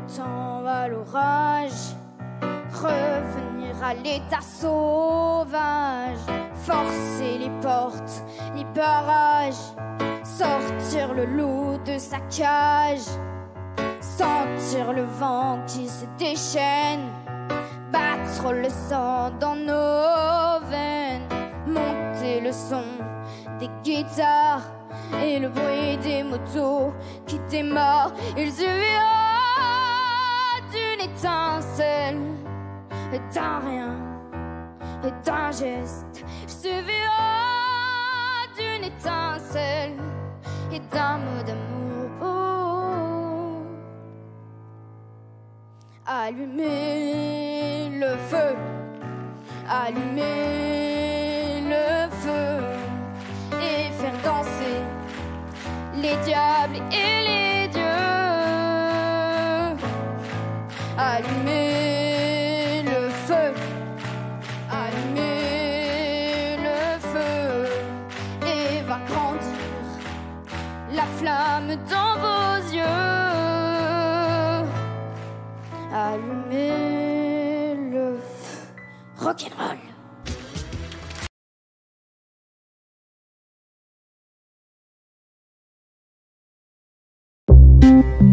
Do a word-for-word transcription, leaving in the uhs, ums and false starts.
temps à l'orage, revenir à l'état sauvage, forcer les portes, les barrages, sortir le loup de sa cage, sentir le vent qui se déchaîne, battre le sang dans nos veines, monter le son des guitares et le bruit des motos qui démarrent. Il suffira d'une étincelle, d'un rien, d'un geste. Il suffira d'une étincelle et d'un mot d'amour. Allumer le feu, allumer le feu et faire danser les diables et les dieux. Allumer le feu, allumer le feu et va grandir la flamme dans vos yeux. Allumer le feu. Rock'n'roll. Thank you.